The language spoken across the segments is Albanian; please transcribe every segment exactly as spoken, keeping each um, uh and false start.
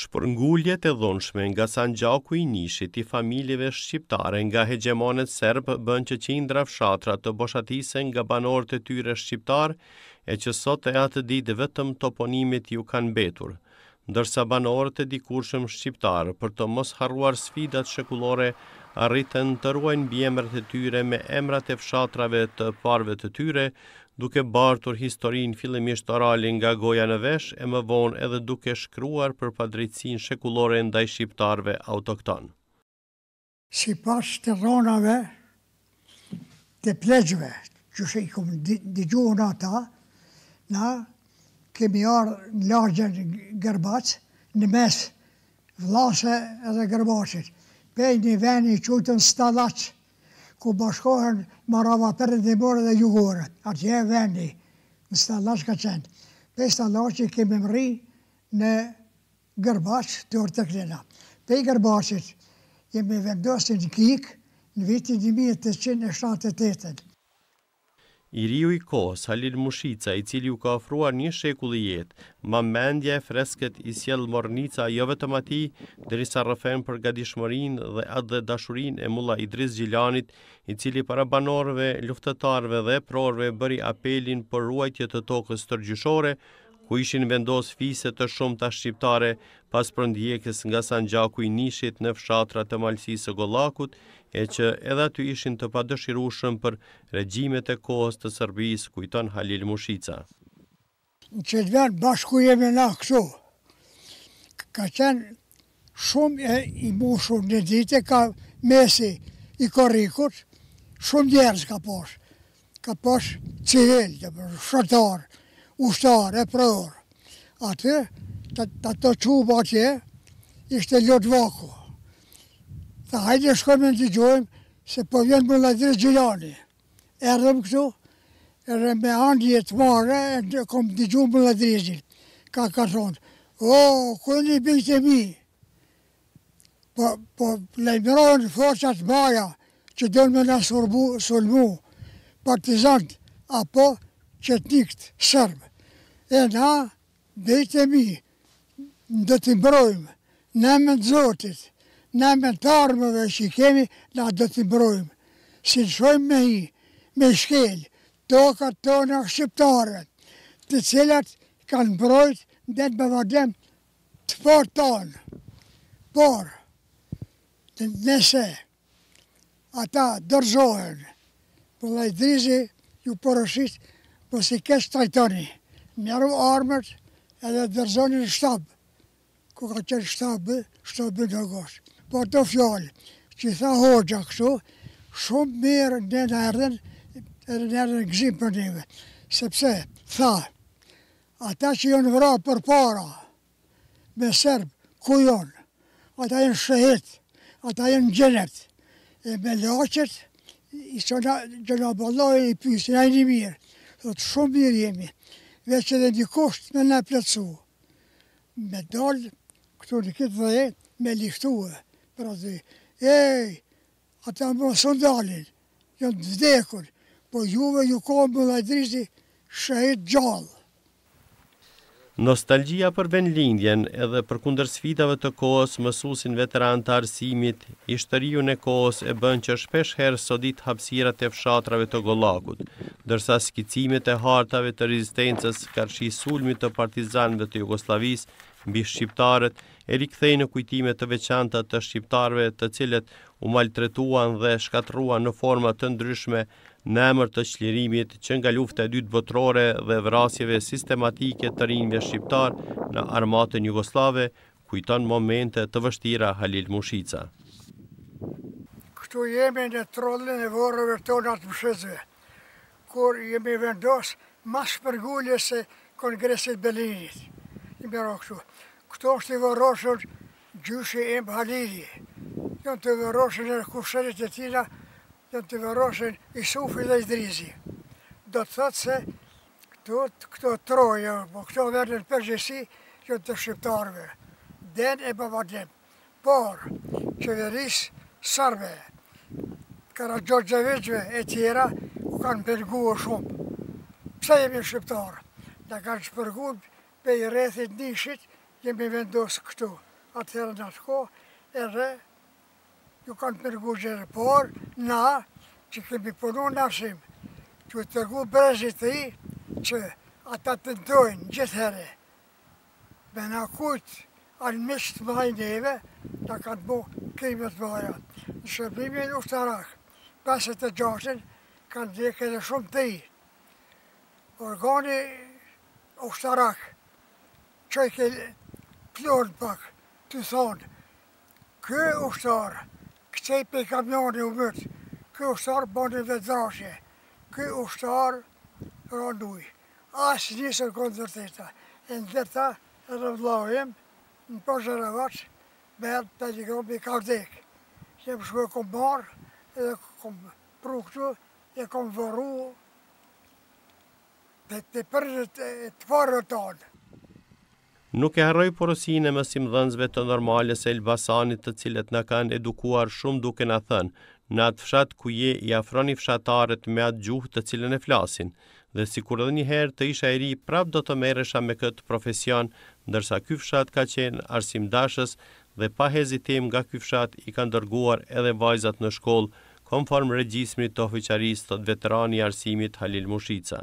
Shpërnguljet e dhunshme nga Sanxhaku i Nishit i familjeve shqiptare nga hegemonet serb bën që qindra fshatra të boshatisen nga banorët e tyre shqiptar e që sot e atë ditë vetëm toponimit ju kanë mbetur, ndërsa banorët e dikurshëm shqiptar për të mos harruar sfidat shekullore arritën të ruajnë mbiemrat e tyre me emrat e fshatrave të parëve të tyre, duke bartur historinë fillimisht orale nga goja në vesh e më vonë edhe duke shkruar për padrejtësinë shekullore ndaj shqiptarëve autokton. Sipas të dhënave të plegjve, që i kom dëgjuar ata, na kemi ardhur në lagjen Gërbac, në mes Vllase edhe Gërbacit, pej një vend i quajtur Stallaç, ku bashkohen Marava Perëndimore dhe Jugore. Atje e vendi, në Stallaç ka qenë. Pej Stallaçi kemi mri në Gërbac të Orteklina. Pej Gërbacit jemi vendosur në Kik në vitin një mijë e tetëqind e shtatëdhjetë e tetë. I riu i kohës, Halil Mushica, i cili u ka ofruar një shekull i jetë, ma mendja e freskët i sjell mornica jo vetëm atij, derisa rrëfen për gatishmërinë dhe atë dhe dashurinë e Mulla Idris Gjilanit, i cili para banorëve, luftëtarëve dhe prorëve bëri apelin për ruajtje të tokës tërgjyshore, ku ishin vendos fise të shumta shqiptare pas përndjekjes nga Sanxhaku i Nishit në fshatrat të malësisë së Gollakut, e që edhe aty ishin të padëshirueshëm për regjimet e kohës të Serbisë, kujton Halil Mushica. Në qëtë vend bashku jemi na këtu, ka qenë shumë e i mushur në dite, ka mesi i korrikut, shumë njerëz ka posh, ka posh civil, shotar, ushtar, e pror. Aty, të të quba atje, ishte Lodvaku. Tha, hajde shkojmë në të gjojmë, se po vjen Mulla Idris Gjilani. Erdhëm këtu, edhe me andje të mare, e kom të gjumë Mulla Idrisin. Ka ka thonë, o, ku një bijtë e mi? Po, po lejmërojnë forcat maja, që dënë me në sulmu, partizant, apo qetnikt sërbë. E na, bijtë e mi, do t'i mbrojmë, në emën të Zotit, në emën të armëve që i kemi, na do t'i mbrojmë. Si në shojmë me hi, me shkel, tokat tona shqiptare, të cilat kanë mbrojt dhe të bëvadem të por tonë. Por, nëse ata dërzohen, Mulla Idrisi ju porosit, po si kesh trajtoni, mjaru armët edhe dërzoni në shtabë, ku ka qenë shtabë, shtabë në gosh. Po ato fjallë, që i tha Hoxha këtu, shumë mirë në në erdhen, edhe në erdhen në gzim për neve. Sepse, tha, ata që jonë vra për para, me Serbë, ku jonë? Ata jenë shëhit, ata jenë gjenet. E me laqet, i gjëna bëlloj i pysin, a i një mirë. Thotë, shumë mirë jemi, veç edhe një kusht me në plëtsu. Me dalë, këtu në këtë dhe, me liftuë. Pra dhe, ej, ata më së ndalin, janë të vdekur, po juve ju ka Mulla Idrisi shahid gjallë. Nostalgjia për vendlindjen edhe për kundër sfidave të kohës mësusin veteran të arsimit, hishtëriun e kohës e bën që shpesh herë sodit hapësirat e fshatrave të Gollakut, ndërsa skicimet e hartave të rezistencës karshi sulmit të partizanëve të Jugosllavisë mbi shqiptarët e rikthej në kujtime të veçanta të shqiptarëve të cilët u maltretuan dhe shkatruan në forma të ndryshme në emër të çlirimit që nga lufta e dytë botërore dhe vrasjeve sistematike të rinjve shqiptar në armatën jugoslave, kujton momente të vështira Halil Mushica. Këtu jemi në trollin e vorreve tona të mshëzve, kur jemi vendos mas shpërnguljes së Kongresit Berlinit. Jemi ro këtu. Këto është i vërroshën gjyshi im Halili. Janë të vërroshën e kushtetit e tina, janë të vërroshën Isufi dhe Idrisi. Do të thotë se këto, këto troje, po këto vendin përgjithësi, janë të shqiptarëve. Den e babadem. Por, qeverisë sarbe, Karaxhorxhevićve e tjera, u kanë penguar shumë. Pse jemi shqiptarë? Na kanë shpërguar pe i rrethit Nishit, jemi vendosë këtu. atëherë në atë kohë, edhe ju kanë përgu gjere, por na që kemi punu në arsim, që të tërgu brezit të i, që ata të ndojnë gjithë herë, me na kujtë armisht të mëj neve, na kanë bu krimet mëja. Në shërbimin ushtarak, pesët e gjashtën, kanë dhek edhe shumë të i. Organi ushtarak, që i ke plorën pak, të thonë, kë ushtar, këcej pe kamioni u mëtë, kë ushtar bani vedrashe, kë ushtar randuj. Asë njësër kënë dërteta, e në dërta edhe vlajem, në përshër e vaqë, me edhe të një grobi ka vdek. Jem shku e kom marë, edhe kom pru këtu, e kom vëru, dhe të përgjët e të parë tonë. Nuk e harroj porosin e mësimdhënësve të normales e Elbasanit, të cilët na kanë edukuar shumë duke na thënë, në atë fshat ku je i afroni fshatarët me atë gjuhë të cilën e flasin, dhe sikur edhe një herë të isha i ri, prap do të merresha me këtë profesion, ndërsa ky fshat ka qenë arsimdashës dhe pa hezitim nga ky fshat i kanë dërguar edhe vajzat në shkollë, konform regjismit të ofiqarisë, thot veterani i arsimit Halil Mushica.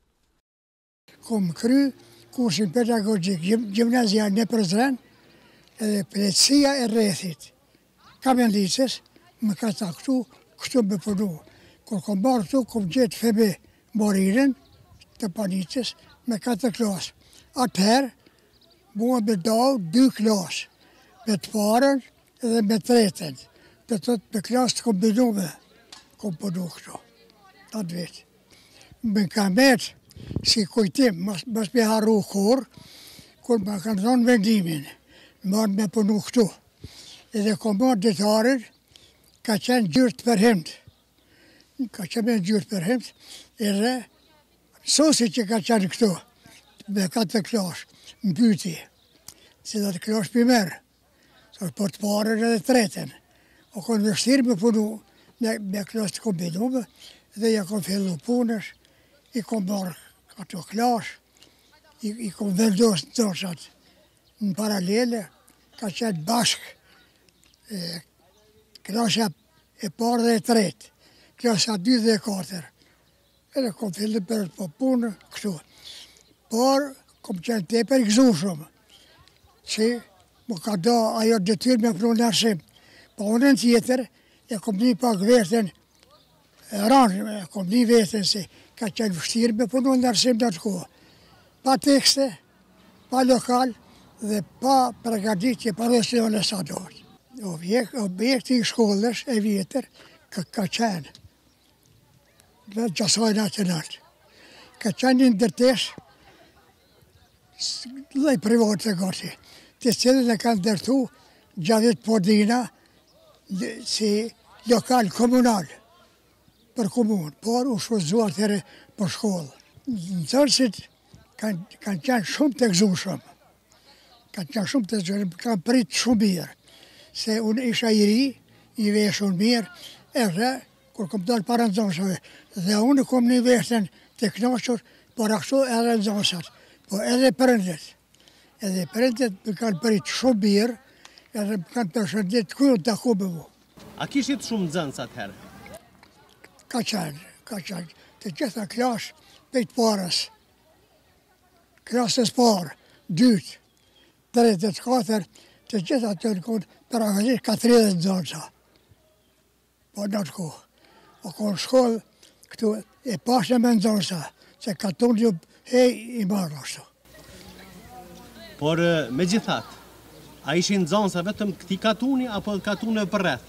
Kom kry kursin pedagogjik gjimnazia në Prizren, edhe plecia e rrethit. Kamendicës më ka taktu kështu me punu. Kur kom marrë këtu, kom gjetë Febe Moriren të Panicës me katër klasë. Atëherë, mua me dau dy klasë, me të parën edhe me tretën. Dhe të të me klasë të kombinume, kom punu këtu, atë vetë. Me kamet, si kujtim, mos, mos me harru kur, kur më kanë thonë vendimin, marrë me punu këtu. Edhe kom marrë detarin, ka qenë gjyrë të përhimët. Ka qenë gjyrë të përhimët, edhe sosi që ka qenë këtu, me katër klasë, më pyti, si dhe të klasë për merë, për të parën edhe tretën. O konë vështirë me punu, me, me klasë të kombinume, dhe ja kom fillu punës, i kom marrë ato klasë, i, i kom vendosë të doshat në paralele, ka qenë bashkë, e, klasë e parë dhe e tretë, klasë dy dhe e katër. Edhe kom fillu për po punë këtu. Por, kom qenë tepër i gëzushëm, që më ka da ajo detyrë me punu në arsim. Po unë në tjetër, e kom një pak vetën, e ranë, e kom një vetën se ka qenë vështirë me punu në arsim në atë kohë. Pa tekste, pa lokal dhe pa pregaditje profesionale sa dohet. Objekti i shkollës e vjetër ka, ka qenë në Gjasaj Nacional. Ka qenë një ndërtesh lloj private gati, të cilën e kanë ndërtu Gjavit Podina si lokal komunal për komunë, por u shfrytzuar atëherë për shkollë. Nxënësit kanë kanë qenë shumë të gëzueshëm. Kanë qenë shumë të gëzueshëm, kanë pritë shumë mirë. Se unë isha i ri, i veshur mirë, edhe kur kom dalë para nxënësve, dhe unë kom një veshën të kënaqur, por ashtu edhe nxënësat, po edhe prindërit. Edhe prindërit më kanë pritë shumë mirë, edhe më kanë përshëndet ku unë taku me mu. A kishit shumë nxënës atëherë? Ka qenë, ka qenë, të gjitha klasë pejtë parës. Klasës parë, dytë, tretë, katër, të gjitha të në konë për akazisht katërdhjetë nxënësa. Po në atë kohë. O konë shkollë, këtu e pashe me nxënësa, se ka tonë ju hej i marrë ashtu. Por me gjithat, a ishin nxënësa vetëm këti katuni, apo katune për rreth?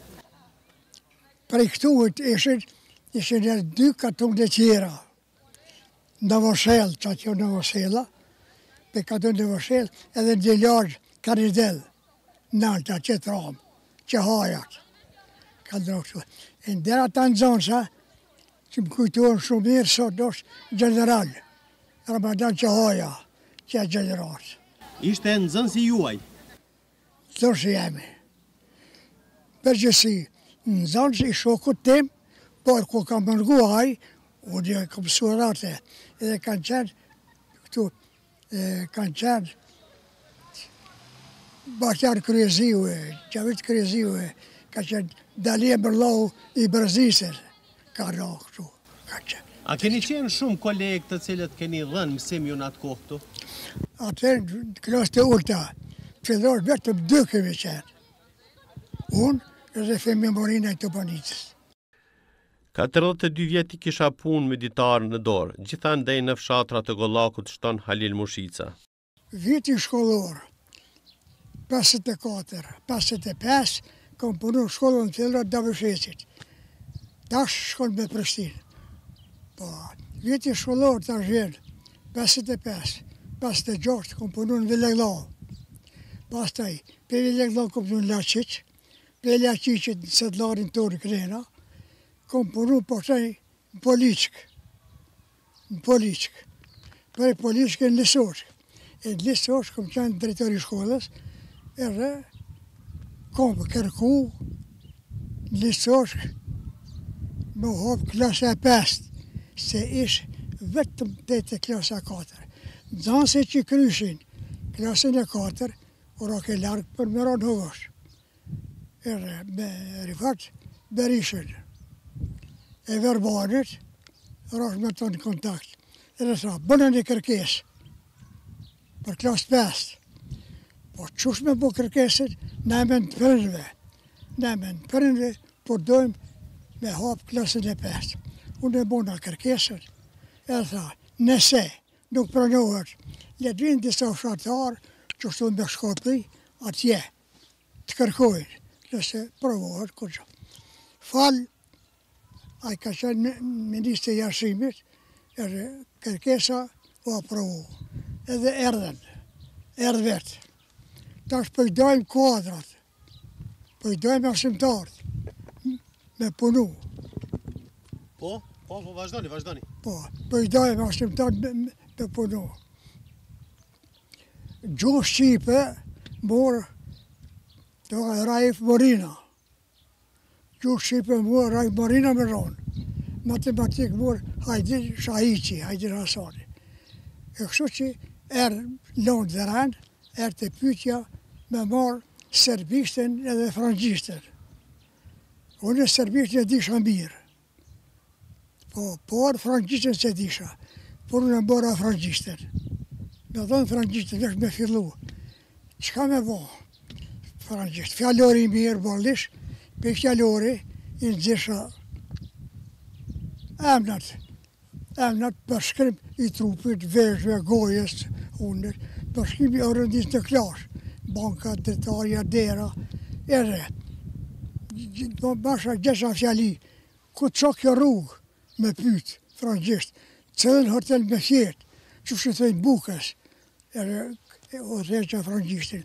Prej këtu ishin, ishin e dy katune tjera. Në Voshel, që atë jo në Voshela, pe katune në Voshel, edhe në Gjellarë, Karidel, nalta, që të ramë, që hajat. Ka ndërë këtu. E ndër ata nxënësa, që më kujtuar shumë mirë, sot është general, Ramadan që haja, që e general. Ishte nxënësi juaj? Nxënësi jemi. Përgjësi, nxënësi i shokut tim, por ku kam mërgu aj, unë e kam surate, edhe kanë qenë këtu, e, kanë qenë Bashar Kryesiu e, Qavit Kryesiu e, ka qenë Dalia Bërllau i Brazisër, ka ra kështu, ka qenë. A keni qenë shumë kolegë të cilët keni dhënë mësim ju në atë kohë këtu? Atëherë, klasë të ulta, fillosh vetëm dy kemi qenë. Unë dhe Femi Morina i Topanicës. katërdhjetë e dy vjet i kisha punë me ditarë në dorë, gjithandej në fshatra të Gollakut shton Halil Mushica. Viti shkollor, pesëdhjetë e katër, pesëdhjetë e pesë, kom punu shkollën fillore Davëshesit. Tash shkon me Prishtinë. Po, viti shkollor tash vjen, pesëdhjetë e pesë, pesëdhjetë e gjashtë kom punu në Vileglau. Pastaj, pe Vileglau kom punu në Laqiq, pe Laqiqit në sedlarin tonë Krena, kom punu pastaj në Poliçk, në Poliçk, për Poliçk në Lisosh. E në Lisosh kom qenë drejtori i shkollës, edhe kom kërku në Lisosh më hop klasa e pesë, se ish vetëm të klasa e katër. Nxënësit që kryshin klasën e katër, ora ke largë për më ranë Hogosh. Edhe me Rifat Berishën e Verbanit, rash me të në kontakt. Edhe sa, bënë një kërkesë për klasë pesë. Po qush me bo kërkesit, ne me në përnve. Ne me në përnve, po dojmë me hapë klasën e pesë. Unë e bona kërkesit, e tha, nëse nuk pranohet, le të vinë disa fshatarë që shtu me shkopli, atje, të kërkojnë, nëse provohet, kërgjë. Falë, a i ka qenë ministri i Jashtërimit, edhe kërkesa u aprovu. Edhe erdhen, erdhë vetë. Tash pëjdojmë kuadrat, pëjdojmë arsimtarët, me punu. Po, po, po, vazhdoni, vazhdoni. Po, pëjdojmë arsimtarët me, me punu. Gjuhë Shqipe morë të Raif Morina. Gjuhë Shqipe morë Raif Morina me ronë. Matematikë morë Hajdi Shahiqi, Hajdi Hasani. E kështu që erë lonë dhe rënë, erë të pyetja me marë serbishtën edhe frangjishtën. Unë e serbishtën e disha mirë. Po, por frangjishtën se disha, por unë e mbora frangjishtën. Me dhënë frangjishtën, vesh me fillu. Qka me bo? Frangjisht. Fjallori i mirë, bollish, pe fjallori i nëzisha emnat. Emnat përshkrim i trupit, veshve, gojës, unër, përshkrim i orëndis të klash, banka, dretarja, dera, edhe. Basha gjesha fjali, ku të qo rrugë me pyt, frangjisht, cëllën hotel me fjetë, që shëtëjnë bukës, edhe o reqa frangjishtin.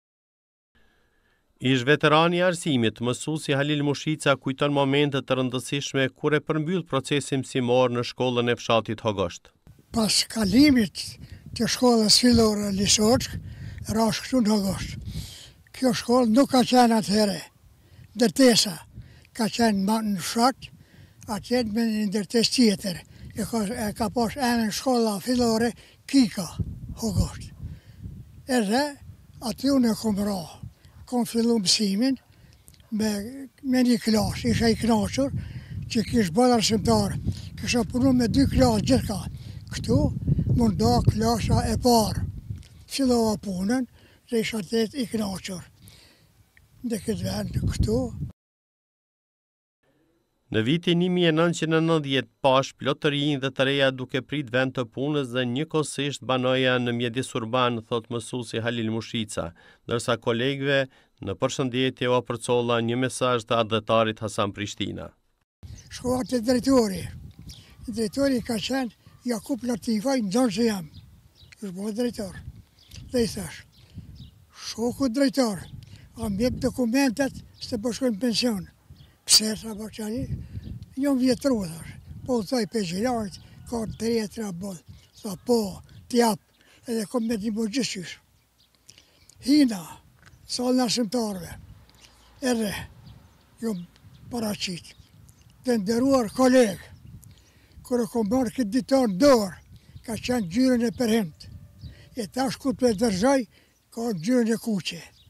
Ish veterani i arsimit, mësuesi Halil Mushica kujton momente të rëndësishme kur e përmbyll procesin mësimor në shkollën e fshatit Hogosht. Pas kalimit të shkollës fillore Lisoçk, rash këtu në Hogosht. Kjo shkollë nuk ka qenë atëhere, ndërtesa, ka qenë ma në fshat, atje me një ndërtes tjetër. E ka, e ka pas emën shkolla fillore Kika, Hogosht. Edhe aty unë e kom ra. Kom fillu mësimin me, me një klasë, isha i knaqur që kishë bërë arsimtarë. Kisha punu me dy klasë gjithka. Këtu mund da klasa e parë. Fillova punën dhe isha të i knaqur. Dhe këtë vend këtu. Në vitin një mijë e nëntëqind e nëntëdhjetë pash plot të rinj dhe të reja duke prit vend të punës dhe njëkohësisht banoja në mjedis urban, thot mësuesi Halil Mushica, ndërsa kolegëve në përshëndetje u apërcolla një mesazh të adhetarit Hasan Prishtina. Shkova te drejtori. Drejtori ka qenë Jakub Latifaj, nxënës që jam. Është bëhet drejtor. Dhe i thash, shoku drejtor, a më jep dokumentet se po shkoj në pension. Pse sa po qani, jom vjetru, thash. Po thoj pe gjilarit, ka të rjetra bod. Tha po, t'jap, edhe kom me t'i bo gjithqysh. Hina, salë në arsimtarve, edhe jom paraqit. Të nderuar kolegë, kërë kom marrë këtë ditar në dorë, ka qenë gjyrën e përhimt. E tash ku të e dërzaj, ka gjyrën e kuqe.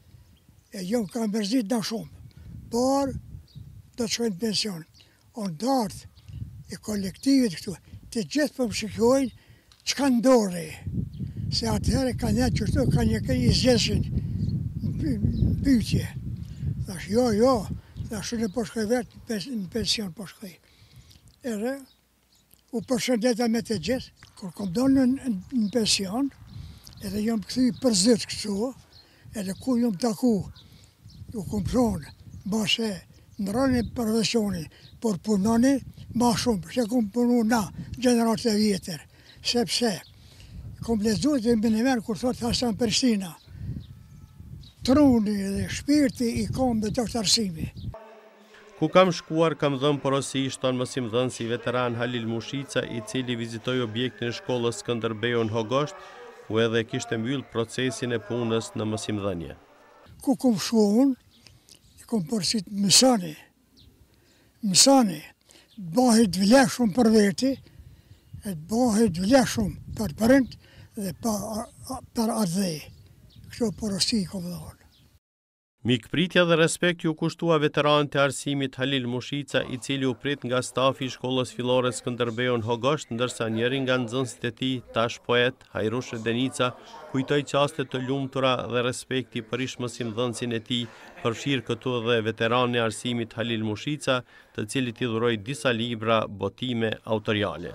E jo ka mërzit na shumë. Por, do të shkojnë pension. Ondartë e kolektivit këtu, të gjithë për më shikojnë që ka ndore. Se atëherë ka një qështu, ka një kënë i zgjeshin në pytje. Thash, jo, jo, thash, në po shkoj vetë, në pension po shkoj. Ere, u përshëndeta me të gjithë, kur kom do në, në pension, edhe jam këthy për zëtë këtu, edhe ku jam taku, ju kom thonë, bashe, në rënë e profesionin, por punoni ma shumë, se kom punu na, gjenerat e vjetër, sepse kom lezuar dhe më në menë, kur thot Hasan Prishtina, truni dhe shpirti i kom dhe doktorsimi. Ku kam shkuar, kam dhënë porosi shton mësimdhënë si veteran Halil Mushica, i cili vizitoi objektin e shkollës Skënderbeu në Hogosht, ku edhe kishte mbyll procesin e punës në mësimdhënie. Ku kom shku unë, kom përësit mësani, mësani, bëhet vleshëm për veti, e bëhet vleshëm për përënd dhe për ardhej. Kështu përësi kom dhonë. Mikpritja dhe respekt ju kushtua veteran të arsimit Halil Mushica, i cili u prit nga stafi i shkollës fillore Skënderbeu në Hogosht, ndërsa njëri nga nxënësit e tij, tash poet, Hajrush Denica, kujtoi qaste të lumtura dhe respekti për ish mësimdhënësin e tij, përfshirë këtu dhe veterani i arsimit Halil Mushica, të cilit i dhuroi disa libra botime autoriale.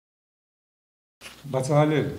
Baca Halil,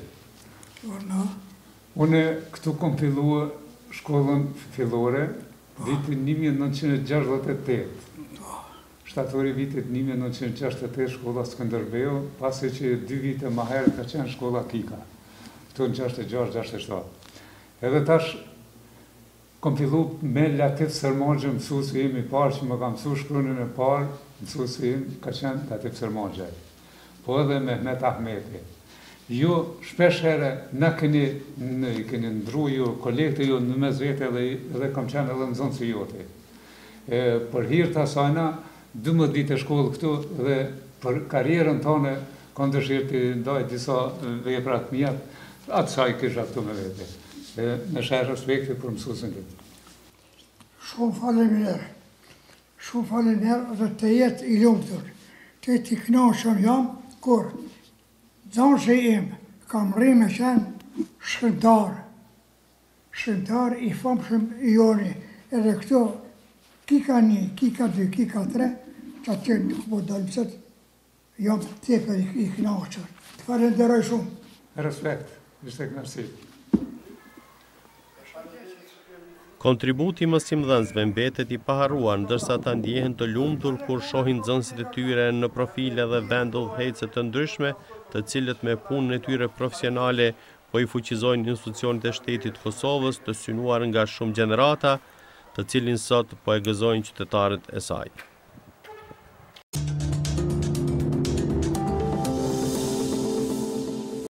unë këtu kom filluar shkollën fillore vitin një mijë e nëntëqind e gjashtëdhjetë e tetë. Shtatori vitit një mijë e nëntëqind e gjashtëdhjetë e tetë shkolla Skënderbeu, pasi që dy vite më herët ka qenë shkolla Kika, këtu në gjashtëdhjetë e gjashtë gjashtëdhjetë e shtatë. Edhe tash kom fillu me Latif Sërmangje, mësuesi im i parë që më ka mësuar shkronjën e parë, mësuesi im ka qenë Latif Sërmangje, po edhe Mehmet Ahmeti. Ju shpesh herë na keni në keni ndru ju kolekte ju në mes vete dhe edhe kam qenë edhe nxënësi jote. E për hir të asajna dymbëdhjetë vite shkollë këtu dhe për karrierën tonë kam dëshirë të ndaj disa vepra të mia, atë sa i kisha këtu me vete. E me sheh respekti për mësuesin tim. Shumë faleminderit. Shumë faleminderit dhe të jetë i lumtur. Të jetë i kënaqur jam kur Zonëshi im, kam rri me qenë shkrimtar, shkrimtar i famshëm i joni, edhe këto, kika një, kika dy, kika tre, që atë të këpo dalëmësët, jam tepër i kënaqur. Të falenderoj shumë. Respekt, ishte kënaqësi. Kontributi i mësimdhënësve mbetet i paharruar, ndërsa ata ndjehen të lumtur kur shohin nxënësit e tyre në profile dhe vende udhëhecë të ndryshme, të cilët me punën e tyre profesionale po i fuqizojnë institucionet e shtetit të Kosovës, të synuar nga shumë gjenerata, të cilin sot po e gëzojnë qytetarët e saj.